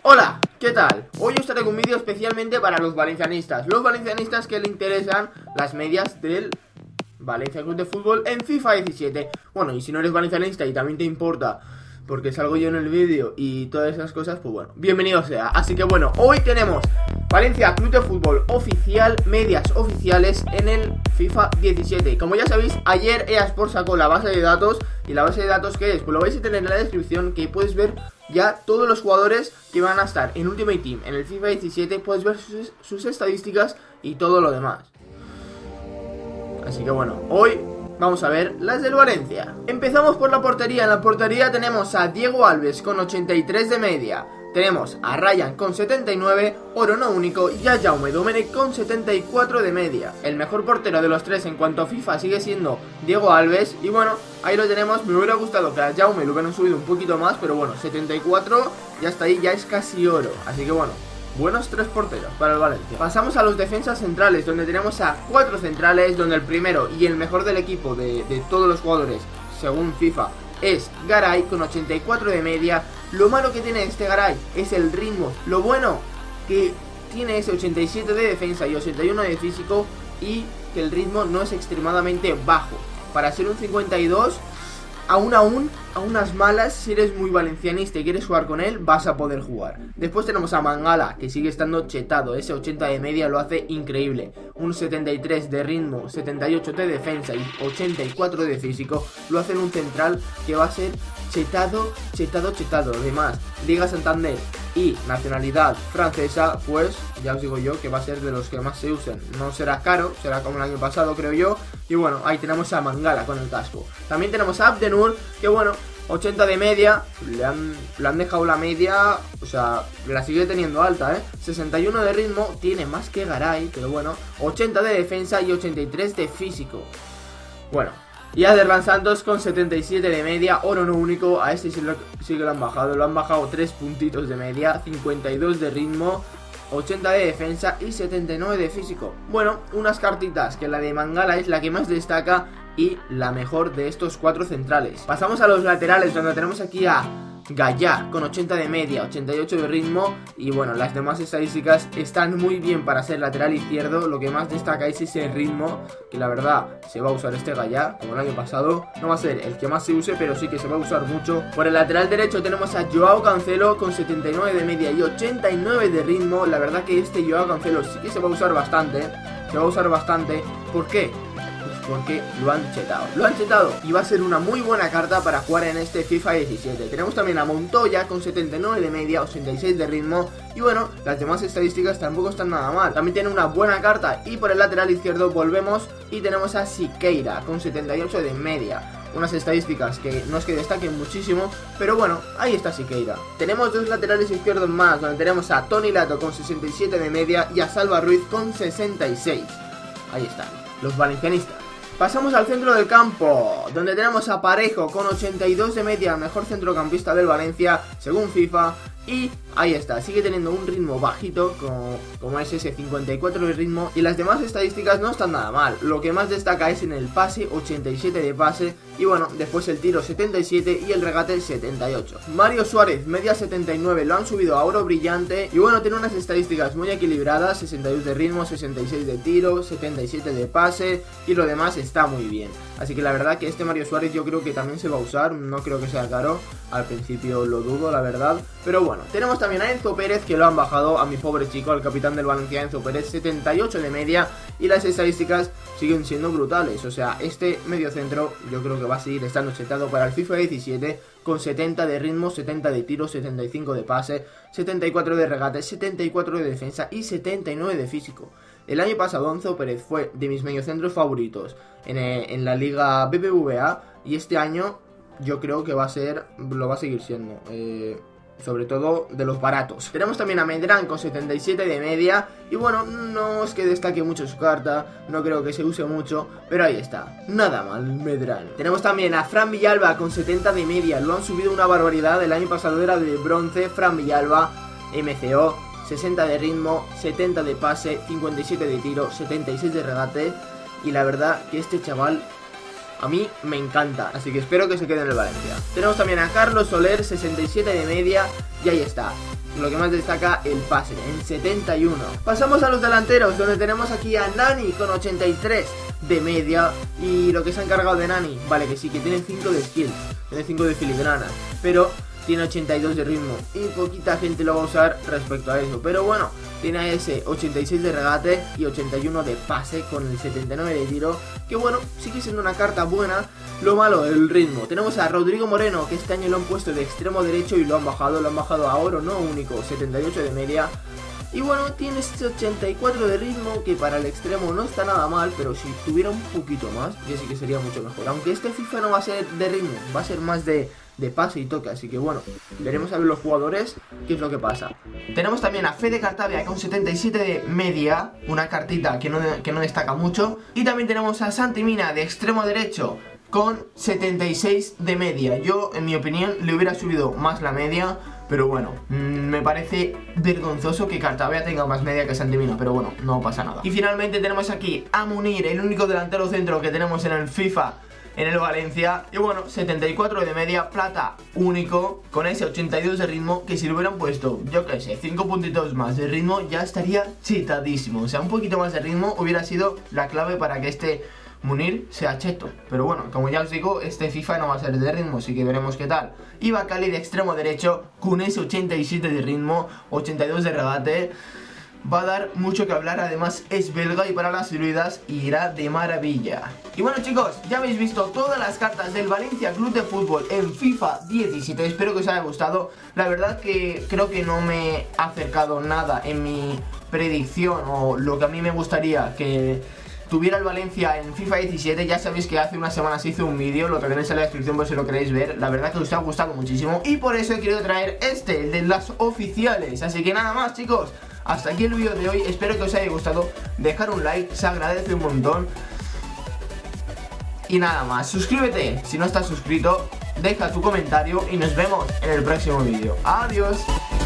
Hola, ¿qué tal? Hoy os traigo un vídeo especialmente para los valencianistas. Los valencianistas que le interesan las medias del Valencia Club de Fútbol en FIFA 17. Bueno, y si no eres valencianista y también te importa porque salgo yo en el vídeo y todas esas cosas, pues bueno, bienvenido sea. Así que bueno, hoy tenemos Valencia Club de Fútbol oficial, medias oficiales en el FIFA 17. Como ya sabéis, ayer EA Sports sacó la base de datos. ¿Y la base de datos qué es? Pues lo vais a tener en la descripción, que puedes ver ya todos los jugadores que van a estar en Ultimate Team en el FIFA 17. Puedes ver sus estadísticas y todo lo demás. Así que bueno, hoy vamos a ver las del Valencia. Empezamos por la portería. En la portería tenemos a Diego Alves con 83 de media. Tenemos a Ryan con 79, oro no único, y a Jaume Domenech con 74 de media. El mejor portero de los tres en cuanto a FIFA sigue siendo Diego Alves. Y bueno, ahí lo tenemos. Me hubiera gustado que a Jaume lo hubieran subido un poquito más, pero bueno, 74, ya está ahí, ya es casi oro. Así que bueno, buenos tres porteros para el Valencia. Pasamos a los defensas centrales, donde tenemos a 4 centrales, donde el primero y el mejor del equipo de todos los jugadores, según FIFA, es Garay con 84 de media. Lo malo que tiene este Garay es el ritmo. Lo bueno que tiene ese 87 de defensa y 81 de físico, y que el ritmo no es extremadamente bajo. Para ser un 52, a unas malas, si eres muy valencianista y quieres jugar con él, vas a poder jugar. Después tenemos a Mangala, que sigue estando chetado. Ese 80 de media lo hace increíble. Un 73 de ritmo, 78 de defensa y 84 de físico lo hacen un central que va a ser chetado. Además, Liga Santander y nacionalidad francesa, pues ya os digo yo que va a ser de los que más se usen. No será caro, será como el año pasado, creo yo. Y bueno, ahí tenemos a Mangala con el casco. También tenemos a Abdenur, que bueno, 80 de media, le han dejado la media, o sea, la sigue teniendo alta, 61 de ritmo, tiene más que Garay, pero bueno, 80 de defensa y 83 de físico. Bueno, y a Derlan Santos con 77 de media, oro no único. A este sí que lo han bajado 3 puntitos de media, 52 de ritmo, 80 de defensa y 79 de físico. Bueno, unas cartitas que la de Mangala es la que más destaca y la mejor de estos 4 centrales. Pasamos a los laterales, donde tenemos aquí a Gallá con 80 de media, 88 de ritmo. Y bueno, las demás estadísticas están muy bien para ser lateral izquierdo. Lo que más destaca es ese ritmo, que la verdad se va a usar este Gallá como el año pasado. No va a ser el que más se use, pero sí que se va a usar mucho. Por el lateral derecho tenemos a Joao Cancelo con 79 de media y 89 de ritmo. La verdad que este Joao Cancelo sí que se va a usar bastante. ¿Por qué? Porque lo han chetado y va a ser una muy buena carta para jugar en este FIFA 17. Tenemos también a Montoya con 79 de media, 86 de ritmo. Y bueno, las demás estadísticas tampoco están nada mal. También tiene una buena carta. Y por el lateral izquierdo volvemos y tenemos a Siqueira con 78 de media. Unas estadísticas que no es que destaquen muchísimo, pero bueno, ahí está Siqueira. Tenemos 2 laterales izquierdos más, donde tenemos a Toni Lato con 67 de media y a Salva Ruiz con 66. Ahí están, los valencianistas. Pasamos al centro del campo, donde tenemos a Parejo con 82 de media, mejor centrocampista del Valencia, según FIFA. Y ahí está, sigue teniendo un ritmo bajito, como es ese 54 de ritmo. Y las demás estadísticas no están nada mal. Lo que más destaca es en el pase, 87 de pase. Y bueno, después el tiro 77 y el regate 78. Mario Suárez, media 79, lo han subido a oro brillante. Y bueno, tiene unas estadísticas muy equilibradas, 62 de ritmo, 66 de tiro, 77 de pase. Y lo demás está muy bien. Así que la verdad que este Mario Suárez yo creo que también se va a usar. No creo que sea caro, al principio lo dudo, la verdad. Pero bueno, tenemos también a Enzo Pérez, que lo han bajado, a mi pobre chico, al capitán del Valencia, Enzo Pérez, 78 de media. Y las estadísticas siguen siendo brutales. O sea, este mediocentro yo creo que va a seguir estando chetado para el FIFA 17, con 70 de ritmo, 70 de tiro, 75 de pase, 74 de regate, 74 de defensa y 79 de físico. El año pasado Enzo Pérez fue de mis mediocentros favoritos en la liga BBVA, y este año yo creo que lo va a seguir siendo. Sobre todo de los baratos. Tenemos también a Medrán con 77 de media. Y bueno, no es que destaque mucho su carta, no creo que se use mucho, pero ahí está, nada mal Medrán. Tenemos también a Fran Villalba con 70 de media. Lo han subido una barbaridad. El año pasado era de bronce. Fran Villalba, MCO, 60 de ritmo, 70 de pase, 57 de tiro, 76 de regate. Y la verdad que este chaval a mí me encanta, así que espero que se quede en el Valencia. Tenemos también a Carlos Soler, 67 de media, y ahí está. lo que más destaca el pase, en 71. Pasamos a los delanteros, donde tenemos aquí a Nani con 83 de media. Y lo que se ha encargado de Nani, vale, que sí, que tiene 5 de skill, tiene 5 de filigrana, pero tiene 82 de ritmo y poquita gente lo va a usar respecto a eso. Pero bueno, tiene a ese 86 de regate y 81 de pase con el 79 de tiro, que bueno, sigue siendo una carta buena. Lo malo, el ritmo. Tenemos a Rodrigo Moreno, que este año lo han puesto de extremo derecho y lo han bajado a oro no único, 78 de media. Y bueno, tiene este 84 de ritmo, que para el extremo no está nada mal, pero si tuviera un poquito más, ya sí que sería mucho mejor. Aunque este FIFA no va a ser de ritmo, va a ser más de pase y toque, así que bueno, veremos a ver los jugadores qué es lo que pasa. Tenemos también a Fede Cartavia con 77 de media, una cartita que no destaca mucho. Y también tenemos a Santi Mina de extremo derecho con 76 de media. Yo, en mi opinión, le hubiera subido más la media, pero bueno, me parece vergonzoso que Cartavia tenga más media que Santi Mina, pero bueno, no pasa nada. Y finalmente tenemos aquí a Munir, el único delantero centro que tenemos en el FIFA, en el Valencia. Y bueno, 74 de media, plata único, con ese 82 de ritmo, que si le hubieran puesto, yo qué sé, 5 puntitos más de ritmo, ya estaría chetadísimo. O sea, un poquito más de ritmo hubiera sido la clave para que este Munir sea cheto. Pero bueno, como ya os digo, este FIFA no va a ser de ritmo, así que veremos qué tal. Y Bacali de extremo derecho, con ese 87 de ritmo, 82 de regate. Va a dar mucho que hablar, además es belga y para las fluidas irá de maravilla. Y bueno chicos, ya habéis visto todas las cartas del Valencia Club de Fútbol en FIFA 17, espero que os haya gustado. La verdad que creo que no me he acercado nada en mi predicción o lo que a mí me gustaría que tuviera el Valencia en FIFA 17. Ya sabéis que hace unas semanas hice un vídeo, lo tenéis en la descripción por si lo queréis ver. La verdad que os ha gustado muchísimo y por eso he querido traer el de las oficiales. Así que nada más chicos, hasta aquí el vídeo de hoy, espero que os haya gustado. Dejar un like, se agradece un montón. Y nada más, suscríbete si no estás suscrito, deja tu comentario y nos vemos en el próximo vídeo. Adiós.